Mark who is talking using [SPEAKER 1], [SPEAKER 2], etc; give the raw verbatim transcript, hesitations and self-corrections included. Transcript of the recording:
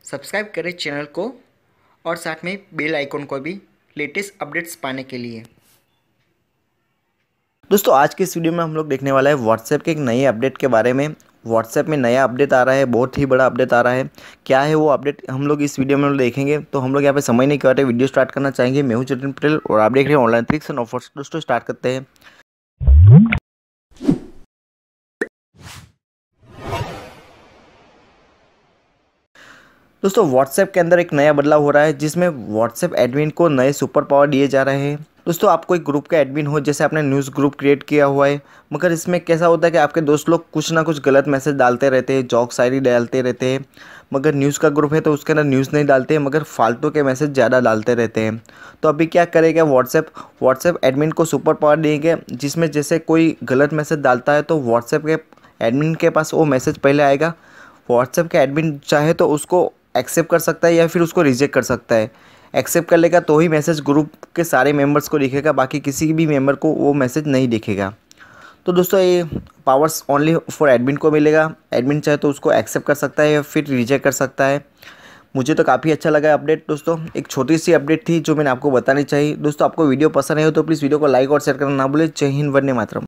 [SPEAKER 1] Subscribe करें channel को और साथ में बेल आइकन को भी लेटेस्ट अपडेट्स पाने के लिए।
[SPEAKER 2] दोस्तों आज के इस वीडियो में हम लोग देखने वाला है व्हाट्सएप के एक नए अपडेट के बारे में। व्हाट्सएप में नया अपडेट आ रहा है, बहुत ही बड़ा अपडेट आ रहा है। क्या है वो अपडेट हम लोग इस वीडियो में देखेंगे। तो हम लोग यहाँ पे समय नहीं करते, वीडियो स्टार्ट करना चाहेंगे। मैं हूँ चेतन पटेल और आप देख रहे हैं ऑनलाइन ट्रिक्स एंड ऑफर्स। दोस्तों स्टार्ट करते हैं। दोस्तों व्हाट्सएप के अंदर एक नया बदलाव हो रहा है जिसमें व्हाट्सएप एडमिन को नए सुपर पावर दिए जा रहे हैं। दोस्तों आप कोई ग्रुप का एडमिन हो, जैसे आपने न्यूज़ ग्रुप क्रिएट किया हुआ है, मगर इसमें कैसा होता है कि आपके दोस्त लोग कुछ ना कुछ गलत मैसेज डालते रहते हैं, जोक शायरी डालते रहते हैं। मगर न्यूज़ का ग्रुप है तो उसके अंदर न्यूज़ नहीं डालते हैं, मगर फालतू के मैसेज ज़्यादा डालते रहते हैं। तो अभी क्या करेगा व्हाट्सएप व्हाट्सएप एडमिन को सुपर पावर देंगे, जिसमें जैसे कोई गलत मैसेज डालता है तो व्हाट्सएप के एडमिन के पास वो मैसेज पहले आएगा। व्हाट्सएप के एडमिन चाहे तो उसको एक्सेप्ट कर सकता है या फिर उसको रिजेक्ट कर सकता है। एक्सेप्ट कर लेगा तो ही मैसेज ग्रुप के सारे मेंबर्स को दिखेगा, बाकी किसी भी मेंबर को वो मैसेज नहीं दिखेगा। तो दोस्तों ये पावर्स ओनली फॉर एडमिन को मिलेगा। एडमिन चाहे तो उसको एक्सेप्ट कर सकता है या फिर रिजेक्ट कर सकता है। मुझे तो काफ़ी अच्छा लगा अपडेट। दोस्तों एक छोटी सी अपडेट थी जो मैंने आपको बतानी चाहिए। दोस्तों आपको वीडियो पसंद है तो प्लीज़ वीडियो को लाइक और शेयर करना ना भूलें। जय हिंद, वंदे मातरम।